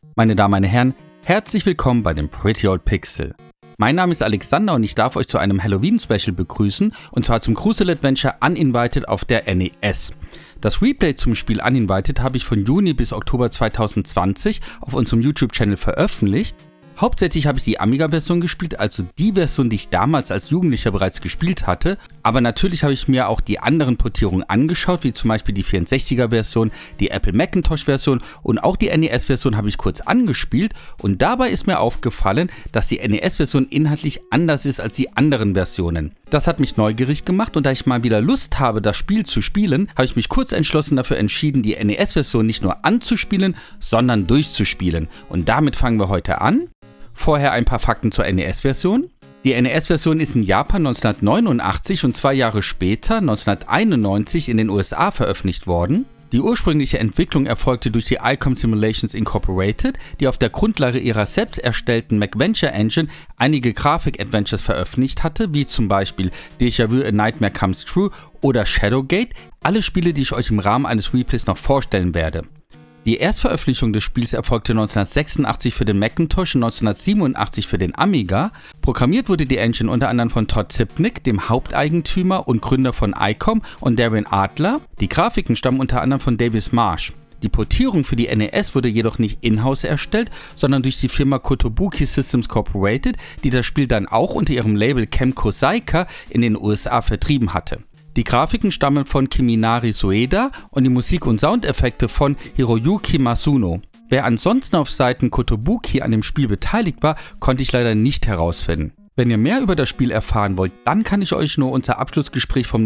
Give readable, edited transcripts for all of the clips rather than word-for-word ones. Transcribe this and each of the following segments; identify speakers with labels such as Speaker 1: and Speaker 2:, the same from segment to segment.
Speaker 1: Meine Damen, meine Herren, herzlich willkommen bei dem Pretty Old Pixel. Mein Name ist Alexander und ich darf euch zu einem Halloween-Special begrüßen, und zwar zum Crucial Adventure Uninvited auf der NES. Das Replay zum Spiel Uninvited habe ich von Juni bis Oktober 2020 auf unserem YouTube-Channel veröffentlicht. Hauptsächlich habe ich die Amiga-Version gespielt, also die Version, die ich damals als Jugendlicher bereits gespielt hatte. Aber natürlich habe ich mir auch die anderen Portierungen angeschaut, wie zum Beispiel die 64er-Version, die Apple Macintosh-Version und auch die NES-Version habe ich kurz angespielt. Und dabei ist mir aufgefallen, dass die NES-Version inhaltlich anders ist als die anderen Versionen. Das hat mich neugierig gemacht, und da ich mal wieder Lust habe, das Spiel zu spielen, habe ich mich kurz entschlossen dafür entschieden, die NES-Version nicht nur anzuspielen, sondern durchzuspielen. Und damit fangen wir heute an. Vorher ein paar Fakten zur NES-Version. Die NES-Version ist in Japan 1989 und 2 Jahre später, 1991, in den USA veröffentlicht worden. Die ursprüngliche Entwicklung erfolgte durch die ICOM Simulations Incorporated, die auf der Grundlage ihrer selbst erstellten MacVenture Engine einige Grafik-Adventures veröffentlicht hatte, wie zum Beispiel Déjà Vu: A Nightmare Comes True oder Shadowgate, alle Spiele, die ich euch im Rahmen eines Replays noch vorstellen werde. Die Erstveröffentlichung des Spiels erfolgte 1986 für den Macintosh und 1987 für den Amiga. Programmiert wurde die Engine unter anderem von Todd Zipnick, dem Haupteigentümer und Gründer von ICOM, und Darren Adler. Die Grafiken stammen unter anderem von Davis Marsh. Die Portierung für die NES wurde jedoch nicht in-house erstellt, sondern durch die Firma Kotobuki Systems Corporated, die das Spiel dann auch unter ihrem Label Kemco Saika in den USA vertrieben hatte. Die Grafiken stammen von Kiminari Soeda und die Musik und Soundeffekte von Hiroyuki Masuno. Wer ansonsten auf Seiten Kotobuki an dem Spiel beteiligt war, konnte ich leider nicht herausfinden. Wenn ihr mehr über das Spiel erfahren wollt, dann kann ich euch nur unser Abschlussgespräch vom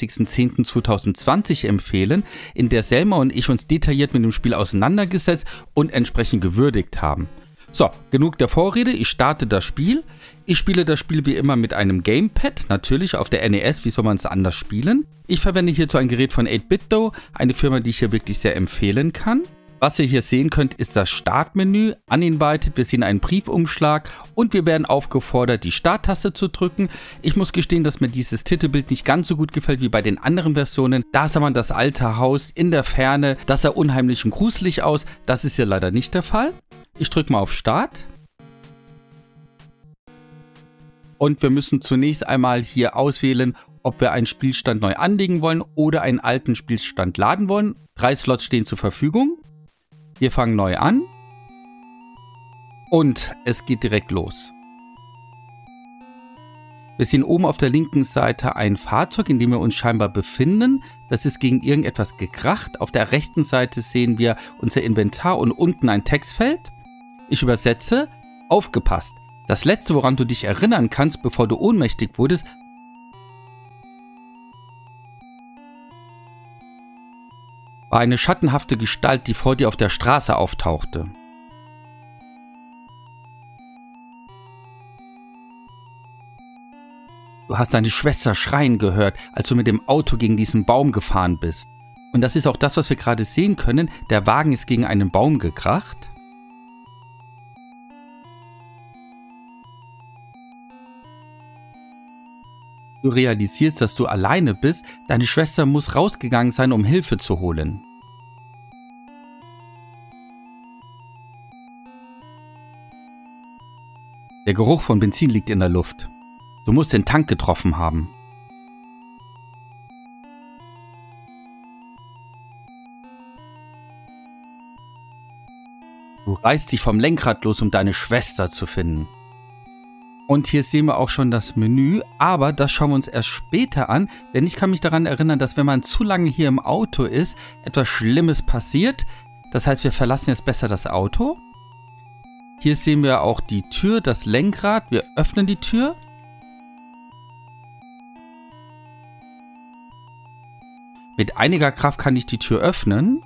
Speaker 1: 29.10.2020 empfehlen, in der Selma und ich uns detailliert mit dem Spiel auseinandergesetzt und entsprechend gewürdigt haben. So, genug der Vorrede, ich starte das Spiel. Ich spiele das Spiel wie immer mit einem Gamepad, natürlich auf der NES, wie soll man es anders spielen. Ich verwende hierzu ein Gerät von 8BitDo, eine Firma, die ich hier wirklich sehr empfehlen kann. Was ihr hier sehen könnt, ist das Startmenü, Uninvited, wir sehen einen Briefumschlag und wir werden aufgefordert, die Starttaste zu drücken. Ich muss gestehen, dass mir dieses Titelbild nicht ganz so gut gefällt wie bei den anderen Versionen. Da sah man das alte Haus in der Ferne, das sah unheimlich und gruselig aus, das ist hier leider nicht der Fall. Ich drücke mal auf Start. Und wir müssen zunächst einmal hier auswählen, ob wir einen Spielstand neu anlegen wollen oder einen alten Spielstand laden wollen. 3 Slots stehen zur Verfügung. Wir fangen neu an. Und es geht direkt los. Wir sehen oben auf der linken Seite ein Fahrzeug, in dem wir uns scheinbar befinden. Das ist gegen irgendetwas gekracht. Auf der rechten Seite sehen wir unser Inventar und unten ein Textfeld. Ich übersetze: Aufgepasst! Das letzte, woran du dich erinnern kannst, bevor du ohnmächtig wurdest, war eine schattenhafte Gestalt, die vor dir auf der Straße auftauchte. Du hast deine Schwester schreien gehört, als du mit dem Auto gegen diesen Baum gefahren bist. Und das ist auch das, was wir gerade sehen können. Der Wagen ist gegen einen Baum gekracht. Du realisierst, dass du alleine bist. Deine Schwester muss rausgegangen sein, um Hilfe zu holen. Der Geruch von Benzin liegt in der Luft. Du musst den Tank getroffen haben. Du reißt dich vom Lenkrad los, um deine Schwester zu finden. Und hier sehen wir auch schon das Menü, aber das schauen wir uns erst später an, denn ich kann mich daran erinnern, dass wenn man zu lange hier im Auto ist, etwas Schlimmes passiert. Das heißt, wir verlassen jetzt besser das Auto. Hier sehen wir auch die Tür, das Lenkrad. Wir öffnen die Tür. Mit einiger Kraft kann ich die Tür öffnen.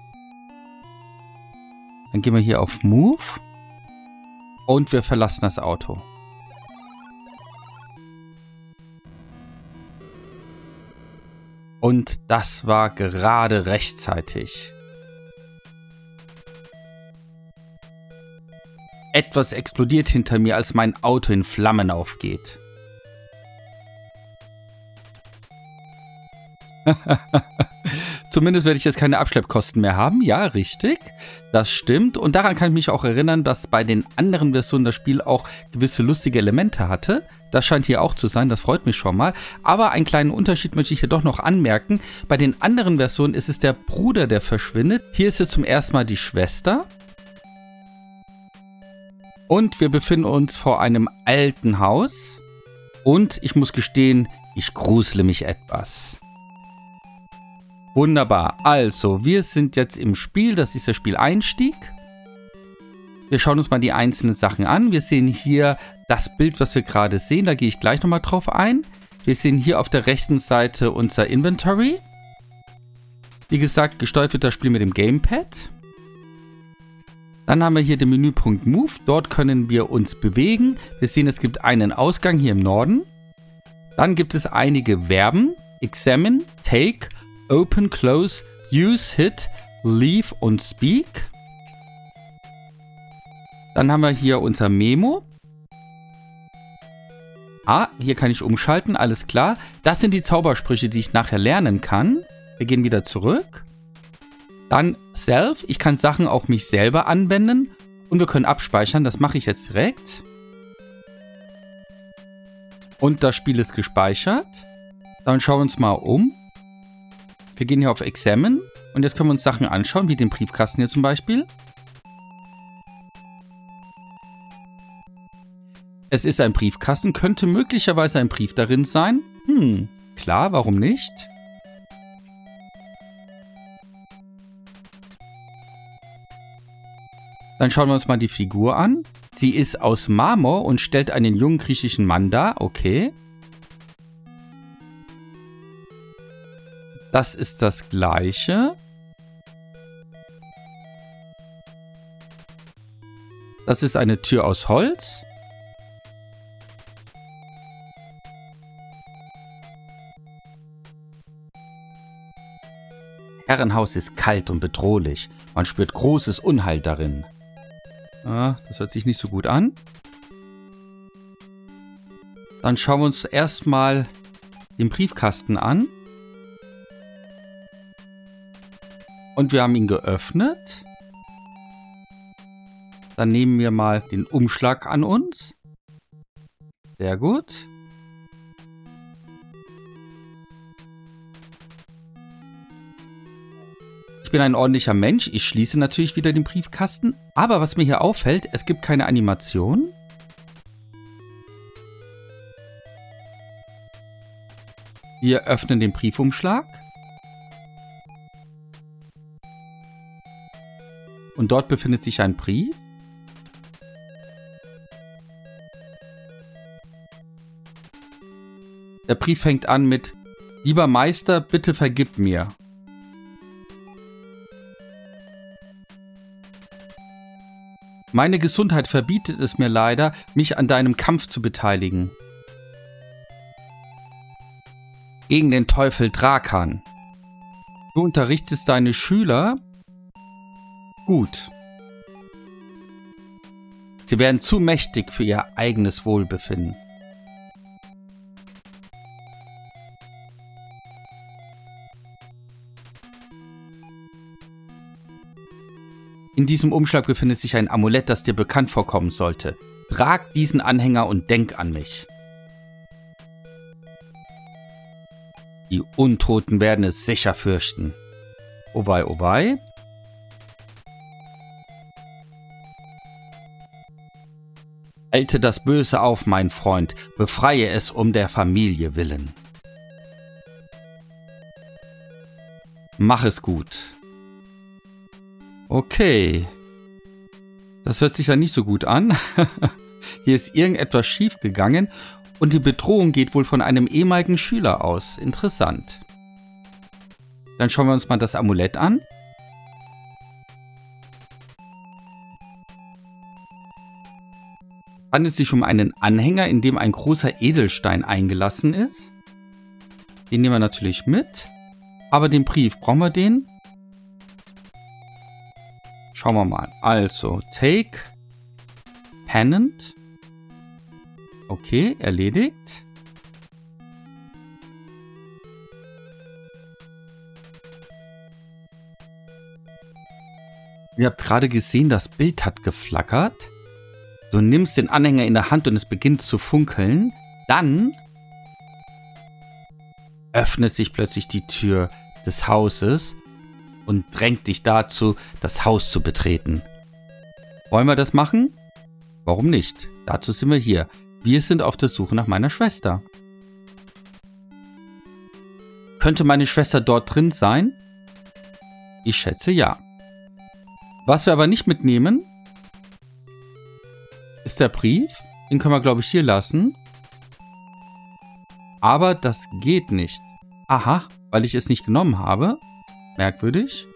Speaker 1: Dann gehen wir hier auf Move. Und wir verlassen das Auto. Und das war gerade rechtzeitig. Etwas explodiert hinter mir, als mein Auto in Flammen aufgeht. Zumindest werde ich jetzt keine Abschleppkosten mehr haben. Ja, richtig. Das stimmt. Und daran kann ich mich auch erinnern, dass bei den anderen Versionen das Spiel auch gewisse lustige Elemente hatte. Das scheint hier auch zu sein. Das freut mich schon mal. Aber einen kleinen Unterschied möchte ich hier doch noch anmerken. Bei den anderen Versionen ist es der Bruder, der verschwindet. Hier ist es zum ersten Mal die Schwester. Und wir befinden uns vor einem alten Haus. Und ich muss gestehen, ich grusele mich etwas. Wunderbar. Also, wir sind jetzt im Spiel. Das ist der Spieleinstieg. Wir schauen uns mal die einzelnen Sachen an. Wir sehen hier das Bild, was wir gerade sehen. Da gehe ich gleich nochmal drauf ein. Wir sehen hier auf der rechten Seite unser Inventory. Wie gesagt, gesteuert wird das Spiel mit dem Gamepad. Dann haben wir hier den Menüpunkt Move. Dort können wir uns bewegen. Wir sehen, es gibt einen Ausgang hier im Norden. Dann gibt es einige Verben. Examine, Take, Open, Close, Use, Hit, Leave und Speak. Dann haben wir hier unser Memo. Ah, hier kann ich umschalten, alles klar. Das sind die Zaubersprüche, die ich nachher lernen kann. Wir gehen wieder zurück. Dann Self, ich kann Sachen auf mich selber anwenden. Und wir können abspeichern, das mache ich jetzt direkt. Und das Spiel ist gespeichert. Dann schauen wir uns mal um. Wir gehen hier auf Examine. Und jetzt können wir uns Sachen anschauen, wie den Briefkasten hier zum Beispiel. Es ist ein Briefkasten, könnte möglicherweise ein Brief darin sein. Klar, warum nicht? Dann schauen wir uns mal die Figur an. Sie ist aus Marmor und stellt einen jungen griechischen Mann dar. Okay. Das ist das Gleiche. Das ist eine Tür aus Holz. Herrenhaus ist kalt und bedrohlich. Man spürt großes Unheil darin. Ah, das hört sich nicht so gut an. Dann schauen wir uns erstmal den Briefkasten an. Und wir haben ihn geöffnet. Dann nehmen wir mal den Umschlag an uns. Sehr gut. Ich bin ein ordentlicher Mensch. Ich schließe natürlich wieder den Briefkasten. Aber was mir hier auffällt, es gibt keine Animation. Wir öffnen den Briefumschlag. Und dort befindet sich ein Brief. Der Brief fängt an mit: Lieber Meister, bitte vergib mir. Meine Gesundheit verbietet es mir leider, mich an deinem Kampf zu beteiligen. Gegen den Teufel Drakan. Du unterrichtest deine Schüler. Gut. Sie werden zu mächtig für ihr eigenes Wohlbefinden. In diesem Umschlag befindet sich ein Amulett, das dir bekannt vorkommen sollte. Trag diesen Anhänger und denk an mich. Die Untoten werden es sicher fürchten. Oh wei, oh wei. Halte das Böse auf, mein Freund. Befreie es um der Familie willen. Mach es gut. Okay. Das hört sich ja nicht so gut an. Hier ist irgendetwas schief gegangen und die Bedrohung geht wohl von einem ehemaligen Schüler aus. Interessant. Dann schauen wir uns mal das Amulett an. Handelt es sich um einen Anhänger, in dem ein großer Edelstein eingelassen ist. Den nehmen wir natürlich mit. Aber den Brief, brauchen wir den? Schauen wir mal. Also, take, pennant. Okay, erledigt. Ihr habt gerade gesehen, das Bild hat geflackert. Du nimmst den Anhänger in der Hand und es beginnt zu funkeln. Dann öffnet sich plötzlich die Tür des Hauses und drängt dich dazu, das Haus zu betreten. Wollen wir das machen? Warum nicht? Dazu sind wir hier. Wir sind auf der Suche nach meiner Schwester. Könnte meine Schwester dort drin sein? Ich schätze ja. Was wir aber nicht mitnehmen, ist der Brief. Den können wir, glaube ich, hier lassen. Aber das geht nicht. Aha, weil ich es nicht genommen habe. Merkwürdig.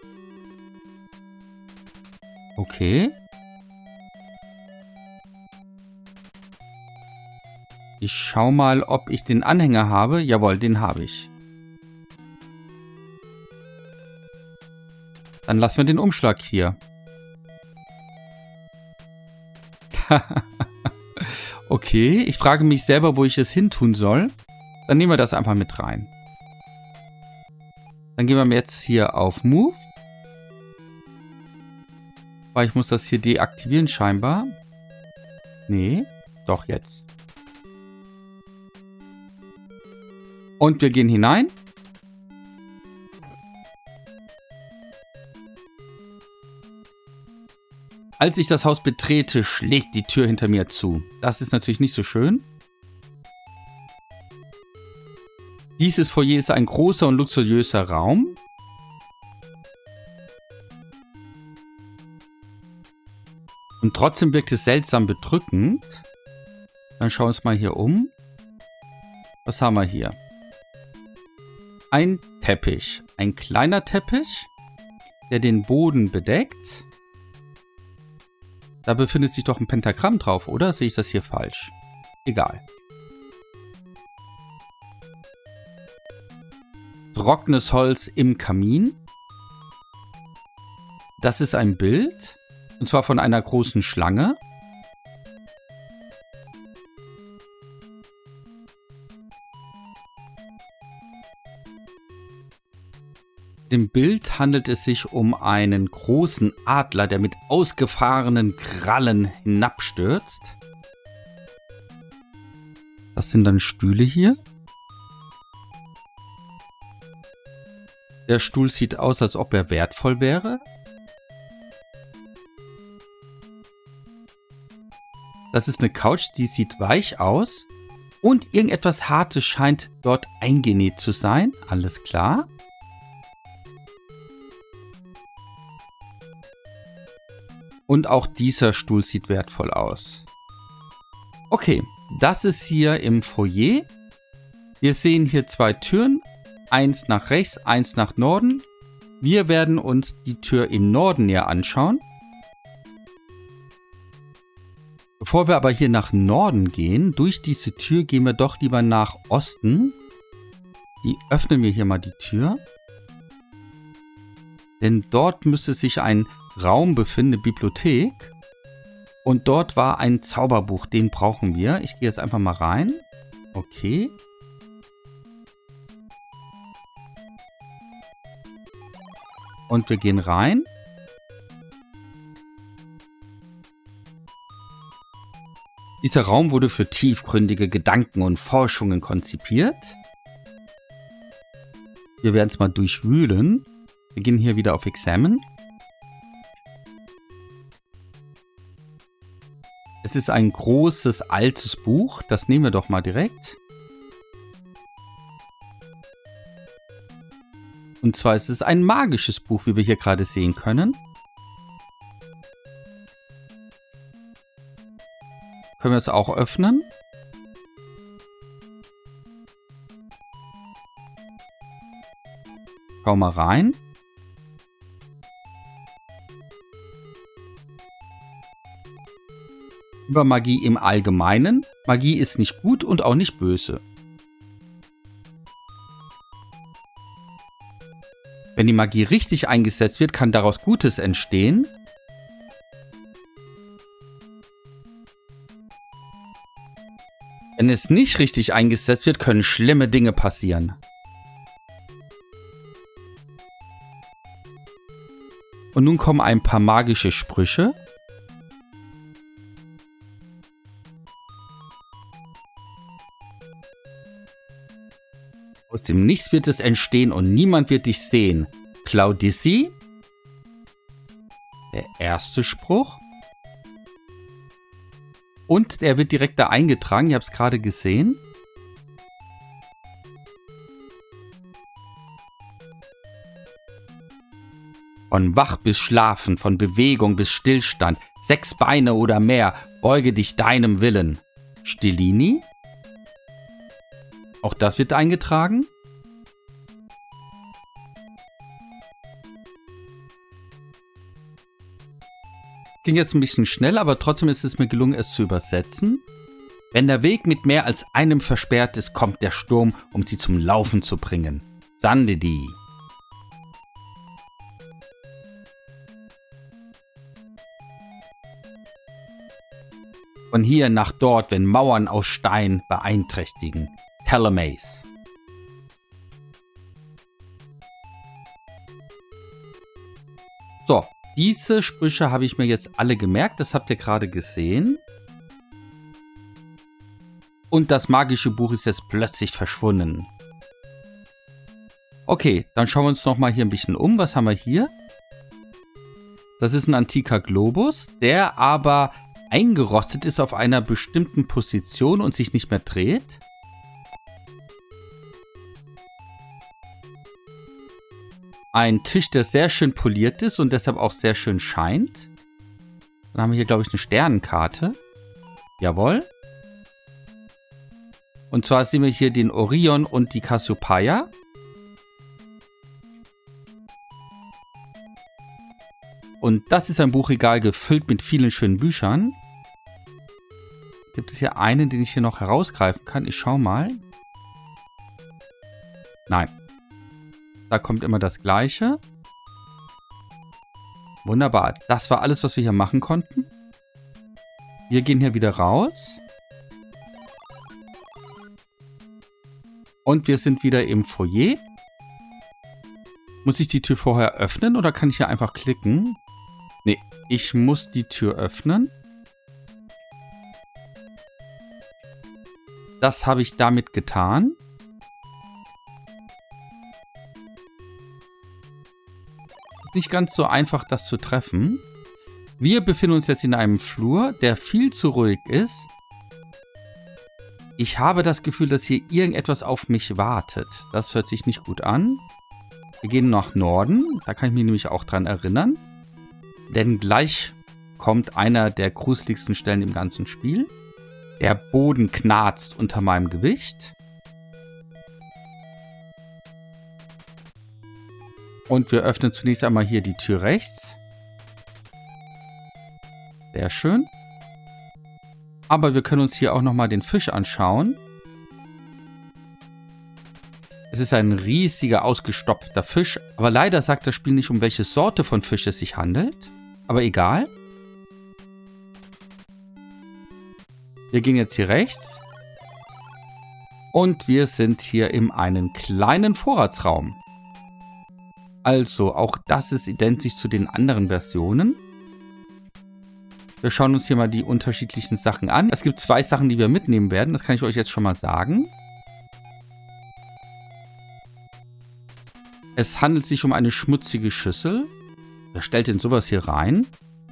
Speaker 1: Okay. Ich schau mal, ob ich den Anhänger habe. Jawohl, den habe ich. Dann lassen wir den Umschlag hier. Okay, ich frage mich selber, wo ich es hin tun soll. Dann nehmen wir das einfach mit rein. Dann gehen wir jetzt hier auf Move. Weil ich muss das hier deaktivieren scheinbar. Nee, doch jetzt. Und wir gehen hinein. Als ich das Haus betrete, schlägt die Tür hinter mir zu. Das ist natürlich nicht so schön. Dieses Foyer ist ein großer und luxuriöser Raum. Und trotzdem wirkt es seltsam bedrückend. Dann schauen wir uns mal hier um. Was haben wir hier? Ein Teppich. Ein kleiner Teppich, der den Boden bedeckt. Da befindet sich doch ein Pentagramm drauf, oder? Sehe ich das hier falsch? Egal. Trockenes Holz im Kamin. Das ist ein Bild. Und zwar von einer großen Schlange. Im Bild handelt es sich um einen großen Adler, der mit ausgefahrenen Krallen hinabstürzt. Das sind dann Stühle hier. Der Stuhl sieht aus, als ob er wertvoll wäre. Das ist eine Couch, die sieht weich aus. Und irgendetwas Hartes scheint dort eingenäht zu sein. Alles klar. Und auch dieser Stuhl sieht wertvoll aus. Okay, das ist hier im Foyer. Wir sehen hier zwei Türen. Eins nach rechts, eins nach Norden. Wir werden uns die Tür im Norden näher anschauen. Bevor wir aber hier nach Norden gehen, durch diese Tür gehen wir doch lieber nach Osten. Die öffnen wir hier mal die Tür. Denn dort müsste sich ein Raum befinden, eine Bibliothek. Und dort war ein Zauberbuch, den brauchen wir. Ich gehe jetzt einfach mal rein. Okay. Und wir gehen rein. Dieser Raum wurde für tiefgründige Gedanken und Forschungen konzipiert. Wir werden es mal durchwühlen. Wir gehen hier wieder auf Examine. Es ist ein großes, altes Buch. Das nehmen wir doch mal direkt. Und zwar ist es ein magisches Buch, wie wir hier gerade sehen können. Können wir es auch öffnen? Schau mal rein. Über Magie im Allgemeinen. Magie ist nicht gut und auch nicht böse. Wenn die Magie richtig eingesetzt wird, kann daraus Gutes entstehen. Wenn es nicht richtig eingesetzt wird, können schlimme Dinge passieren. Und nun kommen ein paar magische Sprüche. Aus dem Nichts wird es entstehen und niemand wird dich sehen. Claudissi. Der erste Spruch. Und der wird direkt da eingetragen. Ihr habt es gerade gesehen. Von wach bis schlafen, von Bewegung bis Stillstand, 6 Beine oder mehr, beuge dich deinem Willen. Stellini. Auch das wird eingetragen. Ging jetzt ein bisschen schnell, aber trotzdem ist es mir gelungen, es zu übersetzen. Wenn der Weg mit mehr als einem versperrt ist, kommt der Sturm, um sie zum Laufen zu bringen. Sandedi. Von hier nach dort, wenn Mauern aus Stein beeinträchtigen. Telemace. So, diese Sprüche habe ich mir jetzt alle gemerkt. Das habt ihr gerade gesehen. Und das magische Buch ist jetzt plötzlich verschwunden. Okay, dann schauen wir uns nochmal hier ein bisschen um. Was haben wir hier? Das ist ein antiker Globus, der aber eingerostet ist auf einer bestimmten Position und sich nicht mehr dreht. Ein Tisch, der sehr schön poliert ist und deshalb auch sehr schön scheint. Dann haben wir hier, glaube ich, eine Sternenkarte. Jawohl. Und zwar sehen wir hier den Orion und die Cassiopeia. Und das ist ein Buchregal gefüllt mit vielen schönen Büchern. Gibt es hier einen, den ich hier noch herausgreifen kann? Ich schau mal. Nein. Da kommt immer das Gleiche. Wunderbar. Das war alles, was wir hier machen konnten. Wir gehen hier wieder raus. Und wir sind wieder im Foyer. Muss ich die Tür vorher öffnen oder kann ich hier einfach klicken? Nee, ich muss die Tür öffnen. Das habe ich damit getan. Nicht ganz so einfach, das zu treffen. Wir befinden uns jetzt in einem Flur, der viel zu ruhig ist. Ich habe das Gefühl, dass hier irgendetwas auf mich wartet. Das hört sich nicht gut an. Wir gehen nach Norden. Da kann ich mich nämlich auch dran erinnern. Denn gleich kommt einer der gruseligsten Stellen im ganzen Spiel. Der Boden knarzt unter meinem Gewicht. Und wir öffnen zunächst einmal hier die Tür rechts. Sehr schön. Aber wir können uns hier auch nochmal den Fisch anschauen. Es ist ein riesiger, ausgestopfter Fisch. Aber leider sagt das Spiel nicht, um welche Sorte von Fisch es sich handelt. Aber egal. Wir gehen jetzt hier rechts. Und wir sind hier in einem kleinen Vorratsraum. Also, auch das ist identisch zu den anderen Versionen. Wir schauen uns hier mal die unterschiedlichen Sachen an. Es gibt 2 Sachen, die wir mitnehmen werden. Das kann ich euch jetzt schon mal sagen. Es handelt sich um eine schmutzige Schüssel. Wer stellt denn sowas hier rein?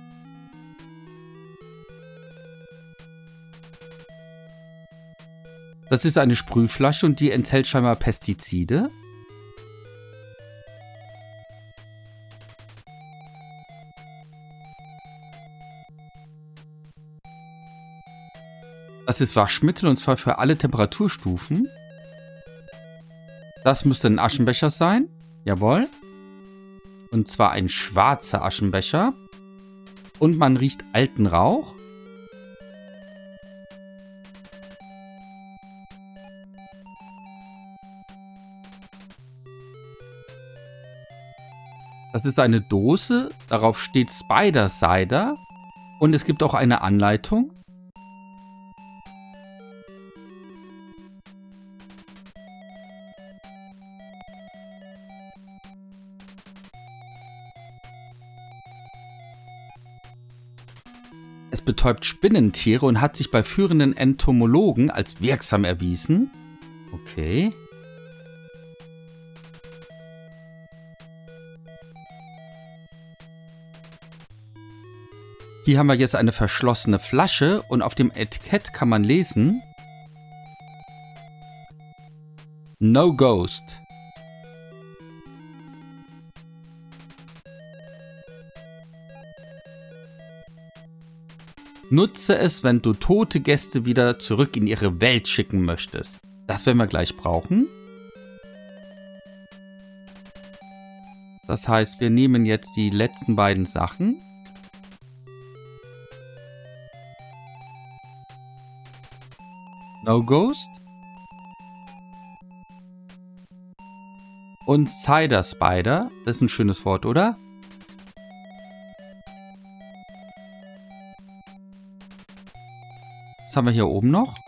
Speaker 1: Das ist eine Sprühflasche und die enthält scheinbar Pestizide. Das ist Waschmittel und zwar für alle Temperaturstufen. Das müsste ein Aschenbecher sein. Jawohl. Und zwar ein schwarzer Aschenbecher. Und man riecht alten Rauch. Das ist eine Dose. Darauf steht Spider Cider. Und es gibt auch eine Anleitung. betäubt Spinnentiere und hat sich bei führenden Entomologen als wirksam erwiesen. Okay. Hier haben wir jetzt eine verschlossene Flasche und auf dem Etikett kann man lesen: No Ghost. Nutze es, wenn du tote Gäste wieder zurück in ihre Welt schicken möchtest. Das werden wir gleich brauchen. Das heißt, wir nehmen jetzt die letzten beiden Sachen. No Ghost. Und Cider Spider. Das ist ein schönes Wort, oder? Was haben wir hier oben noch?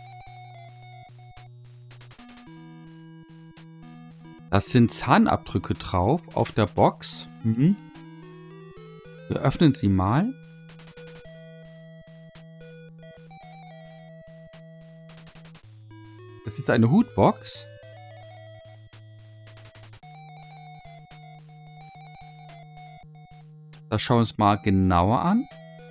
Speaker 1: Das sind Zahnabdrücke drauf auf der Box. Wir öffnen sie mal. Das ist eine Hutbox. Das schauen wir uns mal genauer an.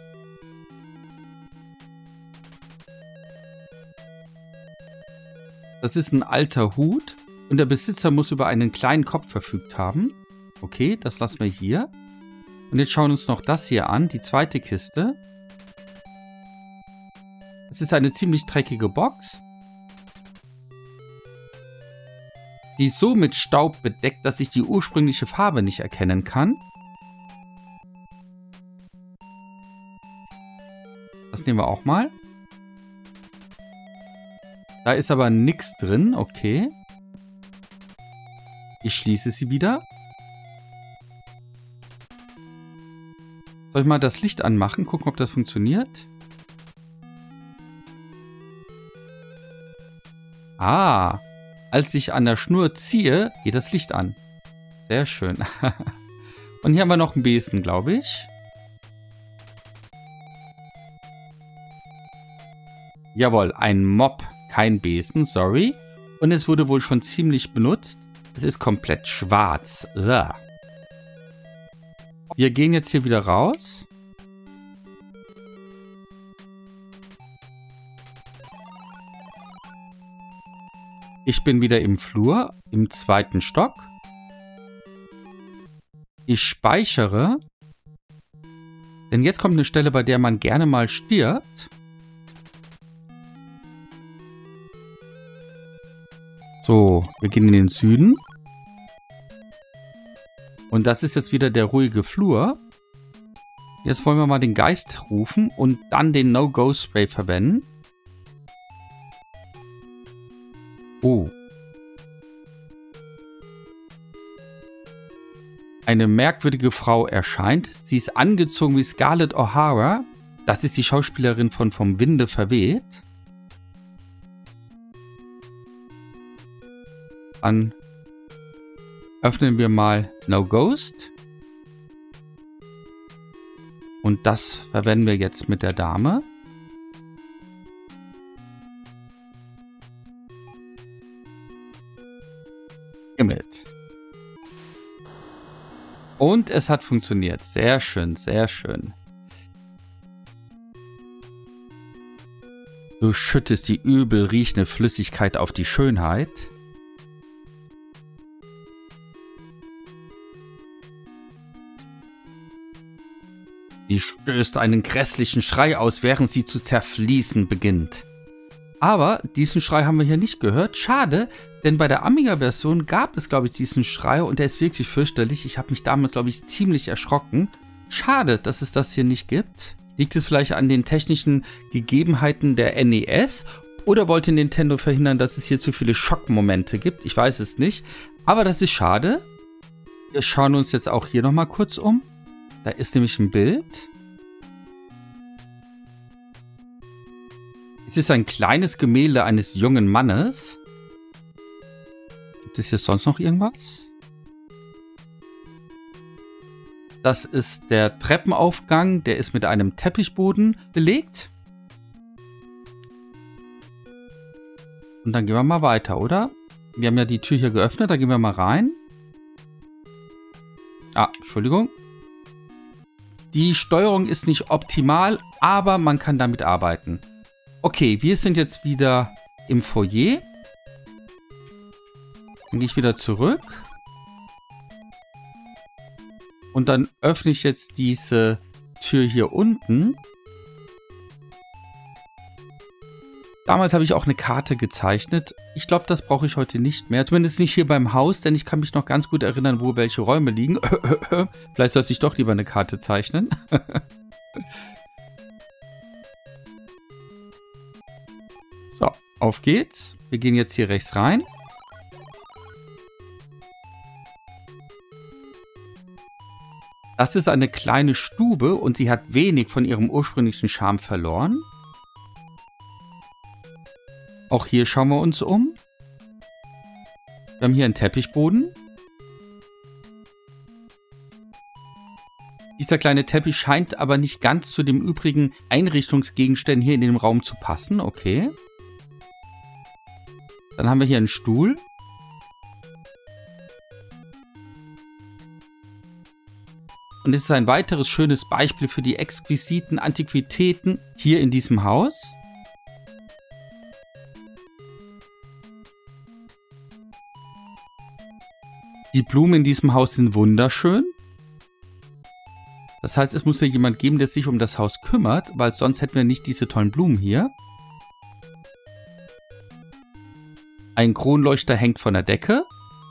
Speaker 1: Das ist ein alter Hut und der Besitzer muss über einen kleinen Kopf verfügt haben. Okay, das lassen wir hier. Und jetzt schauen wir uns noch das hier an, die zweite Kiste. Es ist eine ziemlich dreckige Box. Die ist so mit Staub bedeckt, dass ich die ursprüngliche Farbe nicht erkennen kann. Das nehmen wir auch mal. Da ist aber nichts drin, okay. Ich schließe sie wieder. Soll ich mal das Licht anmachen? Gucken, ob das funktioniert. Ah, als ich an der Schnur ziehe, geht das Licht an. Sehr schön. Und hier haben wir noch einen Besen, glaube ich. Jawohl, ein Mob. Kein Besen, sorry. Und es wurde wohl schon ziemlich benutzt. Es ist komplett schwarz. Uah. Wir gehen jetzt hier wieder raus. Ich bin wieder im Flur, im 2. Stock. Ich speichere. Denn jetzt kommt eine Stelle, bei der man gerne mal stirbt. So, wir gehen in den Süden. Und das ist jetzt wieder der ruhige Flur. Jetzt wollen wir mal den Geist rufen und dann den No-Go-Spray verwenden. Oh. Eine merkwürdige Frau erscheint. Sie ist angezogen wie Scarlett O'Hara. Das ist die Schauspielerin von Vom Winde verweht. Dann öffnen wir mal No Ghost. Und das verwenden wir jetzt mit der Dame. Mit. Und es hat funktioniert. Sehr schön, sehr schön. Du schüttest die übel riechende Flüssigkeit auf die Schönheit. Sie stößt einen grässlichen Schrei aus, während sie zu zerfließen beginnt. Aber diesen Schrei haben wir hier nicht gehört. Schade, denn bei der Amiga-Version gab es, glaube ich, diesen Schrei und der ist wirklich fürchterlich. Ich habe mich damals, glaube ich, ziemlich erschrocken. Schade, dass es das hier nicht gibt. Liegt es vielleicht an den technischen Gegebenheiten der NES? Oder wollte Nintendo verhindern, dass es hier zu viele Schockmomente gibt? Ich weiß es nicht. Aber das ist schade. Wir schauen uns jetzt auch hier nochmal kurz um. Da ist nämlich ein Bild. Es ist ein kleines Gemälde eines jungen Mannes. Gibt es hier sonst noch irgendwas? Das ist der Treppenaufgang, der ist mit einem Teppichboden belegt. Und dann gehen wir mal weiter, oder? Wir haben ja die Tür hier geöffnet, da gehen wir mal rein. Ah, Entschuldigung. Die Steuerung ist nicht optimal, aber man kann damit arbeiten. Okay, wir sind jetzt wieder im Foyer. Dann gehe ich wieder zurück. Und dann öffne ich jetzt diese Tür hier unten. Damals habe ich auch eine Karte gezeichnet. Ich glaube, das brauche ich heute nicht mehr. Zumindest nicht hier beim Haus, denn ich kann mich noch ganz gut erinnern, wo welche Räume liegen. Vielleicht sollte ich doch lieber eine Karte zeichnen. So, auf geht's. Wir gehen jetzt hier rechts rein. Das ist eine kleine Stube und sie hat wenig von ihrem ursprünglichen Charme verloren. Auch hier schauen wir uns um. Wir haben hier einen Teppichboden. Dieser kleine Teppich scheint aber nicht ganz zu den übrigen Einrichtungsgegenständen hier in dem Raum zu passen. Okay. Dann haben wir hier einen Stuhl. Und es ist ein weiteres schönes Beispiel für die exquisiten Antiquitäten hier in diesem Haus. Die Blumen in diesem Haus sind wunderschön. Das heißt, es muss ja jemand geben, der sich um das Haus kümmert, weil sonst hätten wir nicht diese tollen Blumen hier. Ein Kronleuchter hängt von der Decke.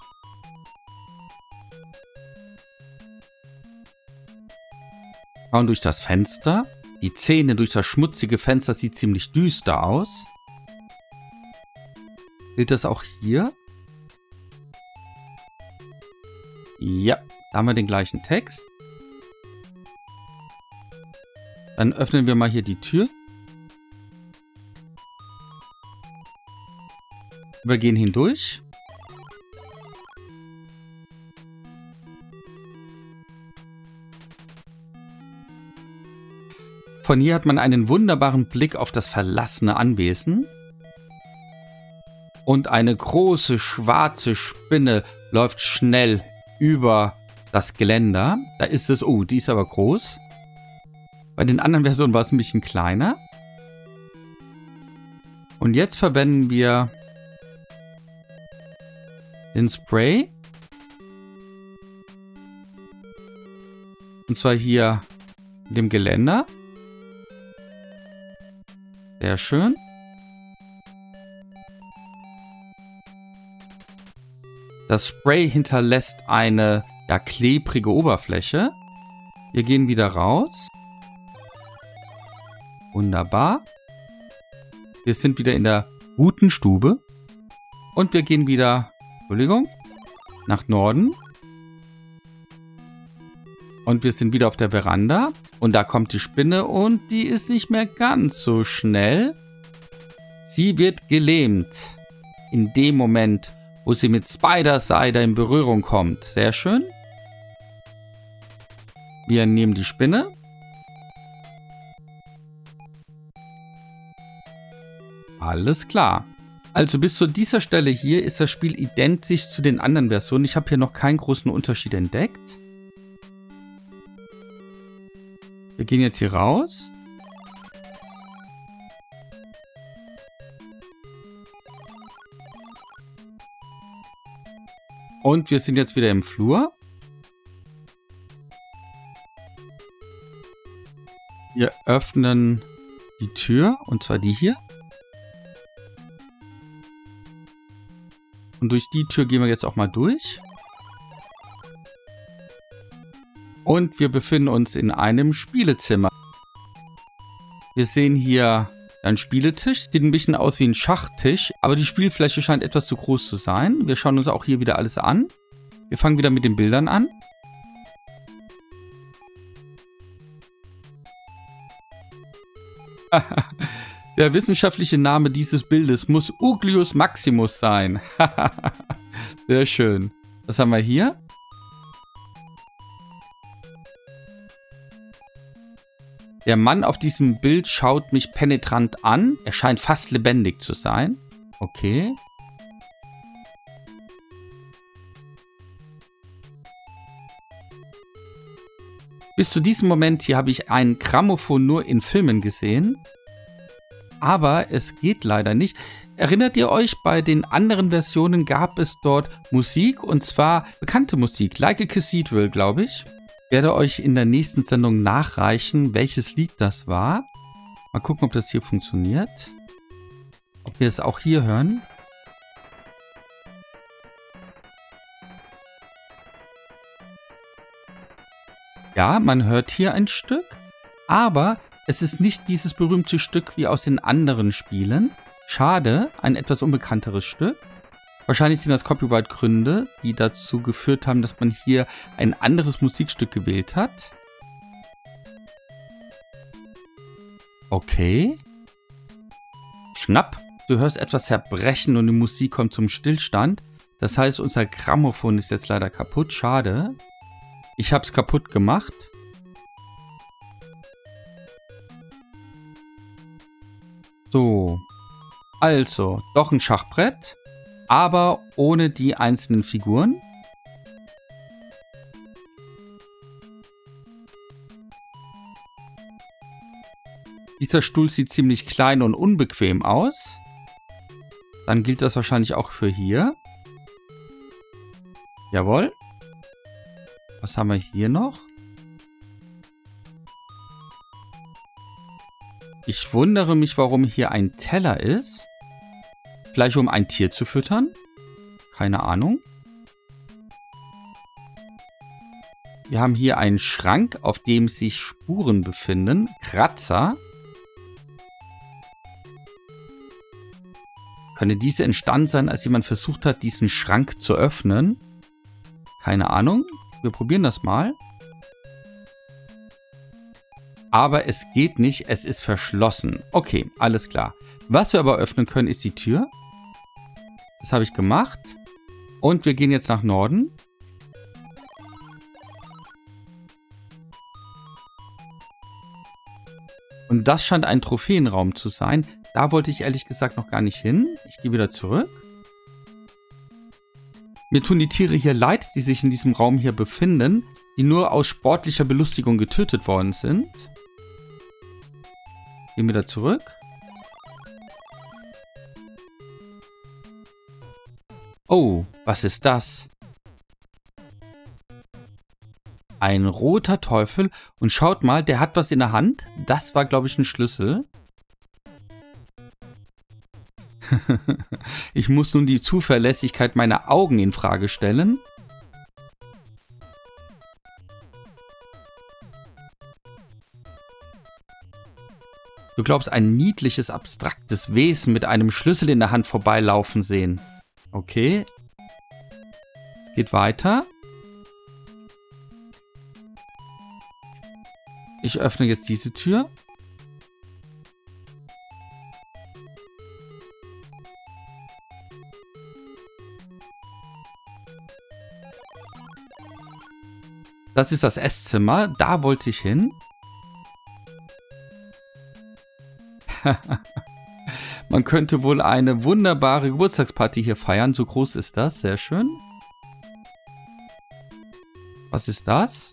Speaker 1: Schauen durch das Fenster. Die Szene durch das schmutzige Fenster sieht ziemlich düster aus. Gilt das auch hier? Ja, da haben wir den gleichen Text. Dann öffnen wir mal hier die Tür. Wir gehen hindurch. Von hier hat man einen wunderbaren Blick auf das verlassene Anwesen. Und eine große schwarze Spinne läuft schnell über das Geländer. Da ist es, oh, die ist aber groß. Bei den anderen Versionen war es ein bisschen kleiner. Und jetzt verwenden wir den Spray. Und zwar hier mit dem Geländer. Sehr schön. Das Spray hinterlässt eine ja, klebrige Oberfläche. Wir gehen wieder raus. Wunderbar. Wir sind wieder in der guten Stube. Und wir gehen wieder, Entschuldigung, nach Norden. Und wir sind wieder auf der Veranda. Und da kommt die Spinne und die ist nicht mehr ganz so schnell. Sie wird gelähmt. In dem Moment, wo sie mit Spider-Sider in Berührung kommt. Sehr schön. Wir nehmen die Spinne. Alles klar. Also bis zu dieser Stelle hier ist das Spiel identisch zu den anderen Versionen. Ich habe hier noch keinen großen Unterschied entdeckt. Wir gehen jetzt hier raus. Und wir sind jetzt wieder im Flur. Wir öffnen die Tür, und zwar die hier. Und durch die Tür gehen wir jetzt auch mal durch. Und wir befinden uns in einem Spielezimmer. Wir sehen hier einen Spieletisch. Sieht ein bisschen aus wie ein Schachtisch, aber die Spielfläche scheint etwas zu groß zu sein. Wir schauen uns auch hier wieder alles an. Wir fangen wieder mit den Bildern an. Der wissenschaftliche Name dieses Bildes muss Uglius Maximus sein. Sehr schön. Was haben wir hier? Der Mann auf diesem Bild schaut mich penetrant an. Er scheint fast lebendig zu sein. Okay. Bis zu diesem Moment hier habe ich ein Grammophon nur in Filmen gesehen. Aber es geht leider nicht. Erinnert ihr euch, bei den anderen Versionen gab es dort Musik, und zwar bekannte Musik, Like a Cathedral, glaube ich. Ich werde euch in der nächsten Sendung nachreichen, welches Lied das war. Mal gucken, ob das hier funktioniert. Ob wir es auch hier hören. Ja, man hört hier ein Stück, aber es ist nicht dieses berühmte Stück wie aus den anderen Spielen. Schade, ein etwas unbekannteres Stück. Wahrscheinlich sind das Copyright-Gründe, die dazu geführt haben, dass man hier ein anderes Musikstück gewählt hat. Okay. Schnapp. Du hörst etwas zerbrechen und die Musik kommt zum Stillstand. Das heißt, unser Grammophon ist jetzt leider kaputt. Schade. Ich hab's kaputt gemacht. So. Also, doch ein Schachbrett, aber ohne die einzelnen Figuren. Dieser Stuhl sieht ziemlich klein und unbequem aus. Dann gilt das wahrscheinlich auch für hier. Jawohl. Was haben wir hier noch? Ich wundere mich, warum hier ein Teller ist. Vielleicht um ein Tier zu füttern? Keine Ahnung. Wir haben hier einen Schrank, auf dem sich Spuren befinden. Kratzer. Könnte diese entstanden sein, als jemand versucht hat, diesen Schrank zu öffnen? Keine Ahnung. Wir probieren das mal. Aber es geht nicht, es ist verschlossen. Okay, alles klar. Was wir aber öffnen können, ist die Tür. Das habe ich gemacht. Und wir gehen jetzt nach Norden. Und das scheint ein Trophäenraum zu sein. Da wollte ich ehrlich gesagt noch gar nicht hin. Ich gehe wieder zurück. Mir tun die Tiere hier leid, die sich in diesem Raum hier befinden, die nur aus sportlicher Belustigung getötet worden sind. Gehen wieder zurück. Oh, was ist das? Ein roter Teufel. Und schaut mal, der hat was in der Hand. Das war, glaube ich, ein Schlüssel. Ich muss nun die Zuverlässigkeit meiner Augen in Frage stellen. Du glaubst, ein niedliches, abstraktes Wesen mit einem Schlüssel in der Hand vorbeilaufen sehen. Okay. Es geht weiter. Ich öffne jetzt diese Tür. Das ist das Esszimmer. Da wollte ich hin. Man könnte wohl eine wunderbare Geburtstagsparty hier feiern. So groß ist das. Sehr schön. Was ist das?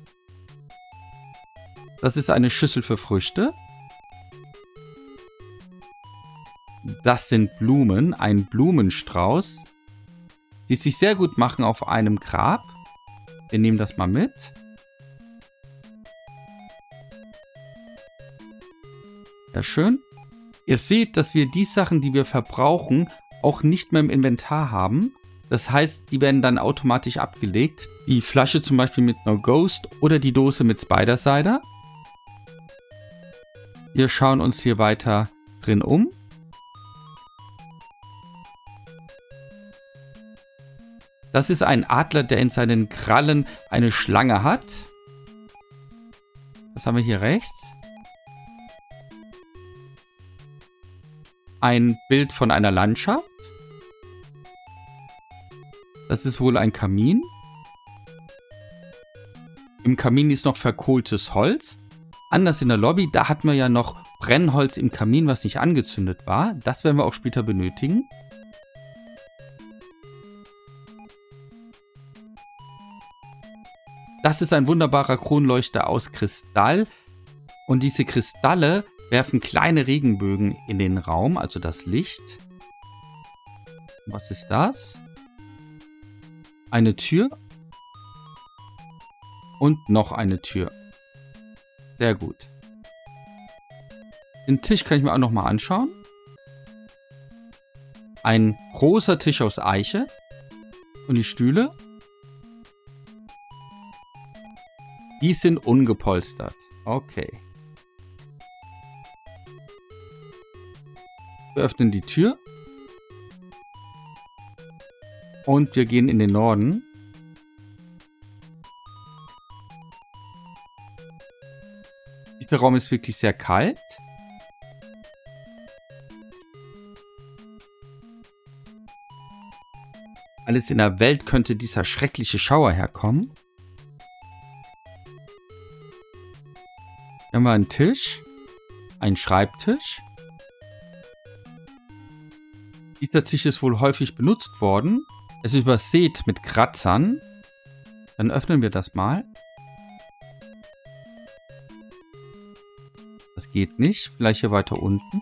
Speaker 1: Das ist eine Schüssel für Früchte. Das sind Blumen. Ein Blumenstrauß, die sich sehr gut machen auf einem Grab. Wir nehmen das mal mit. Ja, schön. Ihr seht, dass wir die Sachen, die wir verbrauchen, auch nicht mehr im Inventar haben. Das heißt, die werden dann automatisch abgelegt. Die Flasche zum Beispiel mit No Ghost oder die Dose mit Spider-Cider. Wir schauen uns hier weiter drin um. Das ist ein Adler, der in seinen Krallen eine Schlange hat. Was haben wir hier rechts? Ein Bild von einer Landschaft. Das ist wohl ein Kamin. Im Kamin ist noch verkohltes Holz. Anders in der Lobby, da hatten wir ja noch Brennholz im Kamin, was nicht angezündet war. Das werden wir auch später benötigen. Das ist ein wunderbarer Kronleuchter aus Kristall. Und diese Kristalle werfen kleine Regenbögen in den Raum, also das Licht. Was ist das? Eine Tür. Und noch eine Tür. Sehr gut. Den Tisch kann ich mir auch nochmal anschauen. Ein großer Tisch aus Eiche. Und die Stühle. Die sind ungepolstert. Okay. Wir öffnen die Tür. Und wir gehen in den Norden. Dieser Raum ist wirklich sehr kalt. Alles in der Welt könnte dieser schreckliche Schauer herkommen. Hier haben wir einen Tisch. Einen Schreibtisch. Dieser Tisch ist wohl häufig benutzt worden. Es ist übersät mit Kratzern. Dann öffnen wir das mal. Das geht nicht. Vielleicht hier weiter unten.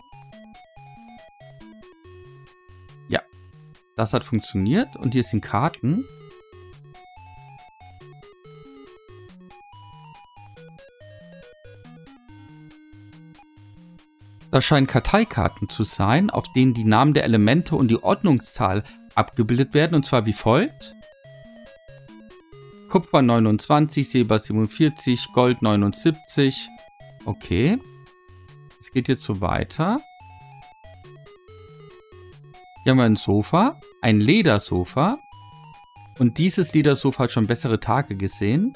Speaker 1: Ja. Das hat funktioniert. Und hier sind Karten. Das scheinen Karteikarten zu sein, auf denen die Namen der Elemente und die Ordnungszahl abgebildet werden, und zwar wie folgt. Kupfer 29, Silber 47, Gold 79. Okay. Es geht jetzt so weiter. Hier haben wir ein Sofa, ein Ledersofa. Und dieses Ledersofa hat schon bessere Tage gesehen.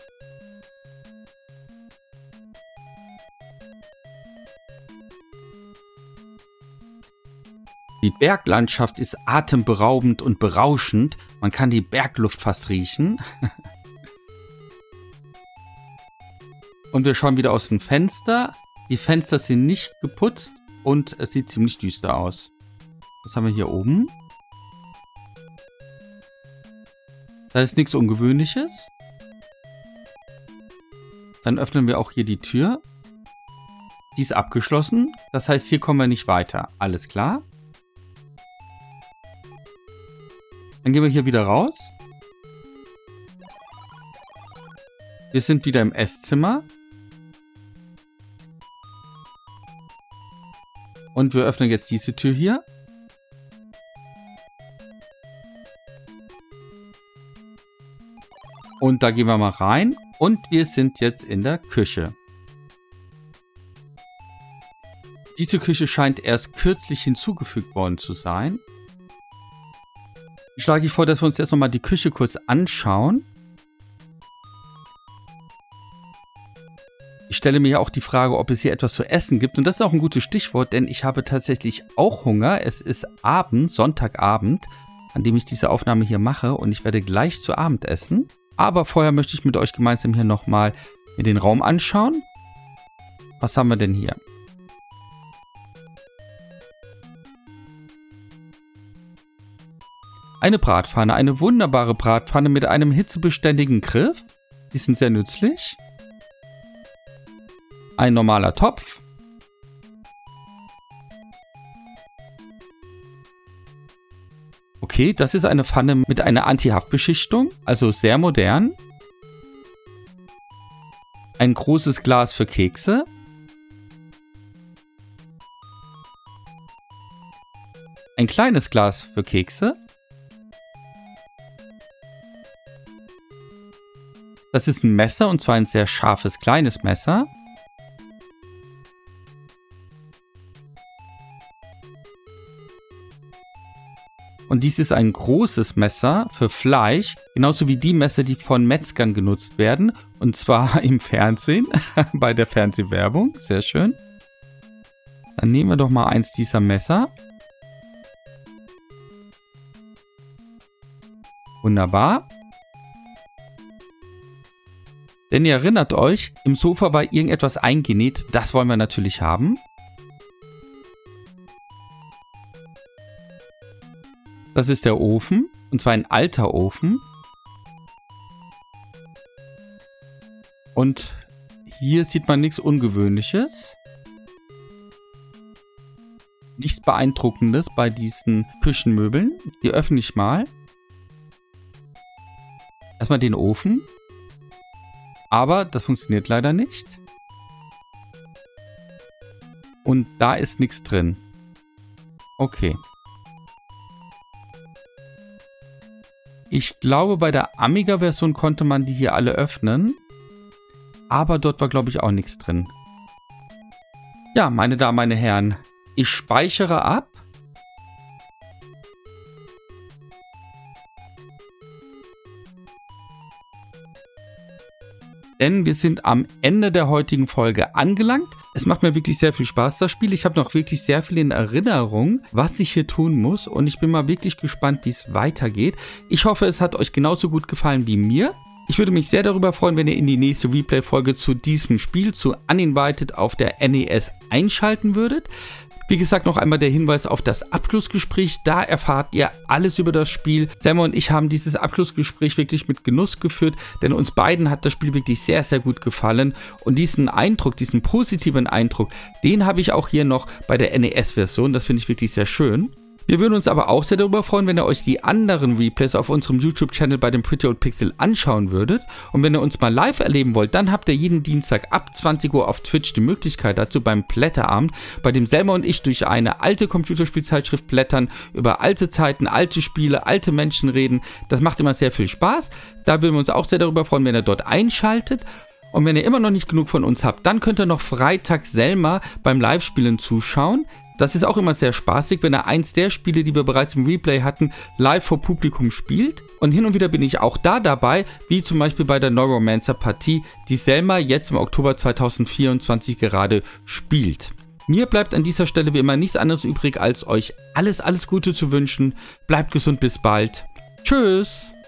Speaker 1: Die Berglandschaft ist atemberaubend und berauschend. Man kann die Bergluft fast riechen. Und wir schauen wieder aus dem Fenster. Die Fenster sind nicht geputzt und es sieht ziemlich düster aus. Was haben wir hier oben? Da ist nichts Ungewöhnliches. Dann öffnen wir auch hier die Tür. Die ist abgeschlossen. Das heißt, hier kommen wir nicht weiter. Alles klar. Dann gehen wir hier wieder raus. Wir sind wieder im Esszimmer. Und wir öffnen jetzt diese Tür hier. Und da gehen wir mal rein. Und wir sind jetzt in der Küche. Diese Küche scheint erst kürzlich hinzugefügt worden zu sein. Schlage ich vor, dass wir uns jetzt nochmal die Küche kurz anschauen. Ich stelle mir ja auch die Frage, ob es hier etwas zu essen gibt. Und das ist auch ein gutes Stichwort, denn ich habe tatsächlich auch Hunger. Es ist Abend, Sonntagabend, an dem ich diese Aufnahme hier mache. Und ich werde gleich zu Abend essen. Aber vorher möchte ich mit euch gemeinsam hier nochmal in den Raum anschauen. Was haben wir denn hier? Eine Bratpfanne, eine wunderbare Bratpfanne mit einem hitzebeständigen Griff. Die sind sehr nützlich. Ein normaler Topf. Okay, das ist eine Pfanne mit einer Anti-Haftbeschichtung, also sehr modern. Ein großes Glas für Kekse. Ein kleines Glas für Kekse. Das ist ein Messer, und zwar ein sehr scharfes, kleines Messer. Und dies ist ein großes Messer für Fleisch, genauso wie die Messer, die von Metzgern genutzt werden. Und zwar im Fernsehen, bei der Fernsehwerbung. Sehr schön. Dann nehmen wir doch mal eins dieser Messer. Wunderbar. Denn ihr erinnert euch, im Sofa war irgendetwas eingenäht. Das wollen wir natürlich haben. Das ist der Ofen. Und zwar ein alter Ofen. Und hier sieht man nichts Ungewöhnliches. Nichts Beeindruckendes bei diesen Küchenmöbeln. Die öffne ich mal. Erstmal den Ofen. Aber das funktioniert leider nicht. Und da ist nichts drin. Okay. Ich glaube, bei der Amiga-Version konnte man die hier alle öffnen. Aber dort war, glaube ich, auch nichts drin. Ja, meine Damen, meine Herren. Ich speichere ab. Denn wir sind am Ende der heutigen Folge angelangt. Es macht mir wirklich sehr viel Spaß, das Spiel. Ich habe noch wirklich sehr viel in Erinnerung, was ich hier tun muss. Und ich bin mal wirklich gespannt, wie es weitergeht. Ich hoffe, es hat euch genauso gut gefallen wie mir. Ich würde mich sehr darüber freuen, wenn ihr in die nächste Replay-Folge zu diesem Spiel, zu Uninvited auf der NES einschalten würdet. Wie gesagt, noch einmal der Hinweis auf das Abschlussgespräch. Da erfahrt ihr alles über das Spiel. Selma und ich haben dieses Abschlussgespräch wirklich mit Genuss geführt, denn uns beiden hat das Spiel wirklich sehr, sehr gut gefallen. Und diesen Eindruck, diesen positiven Eindruck, den habe ich auch hier noch bei der NES-Version. Das finde ich wirklich sehr schön. Wir würden uns aber auch sehr darüber freuen, wenn ihr euch die anderen Replays auf unserem YouTube-Channel bei dem Pretty Old Pixel anschauen würdet. Und wenn ihr uns mal live erleben wollt, dann habt ihr jeden Dienstag ab 20 Uhr auf Twitch die Möglichkeit dazu beim Blätterabend, bei dem Selma und ich durch eine alte Computerspielzeitschrift blättern, über alte Zeiten, alte Spiele, alte Menschen reden. Das macht immer sehr viel Spaß. Da würden wir uns auch sehr darüber freuen, wenn ihr dort einschaltet. Und wenn ihr immer noch nicht genug von uns habt, dann könnt ihr noch Freitag Selma beim Live-Spielen zuschauen. Das ist auch immer sehr spaßig, wenn er eins der Spiele, die wir bereits im Replay hatten, live vor Publikum spielt. Und hin und wieder bin ich auch da dabei, wie zum Beispiel bei der Neuromancer-Partie, die Selma jetzt im Oktober 2024 gerade spielt. Mir bleibt an dieser Stelle wie immer nichts anderes übrig, als euch alles Gute zu wünschen. Bleibt gesund, bis bald. Tschüss!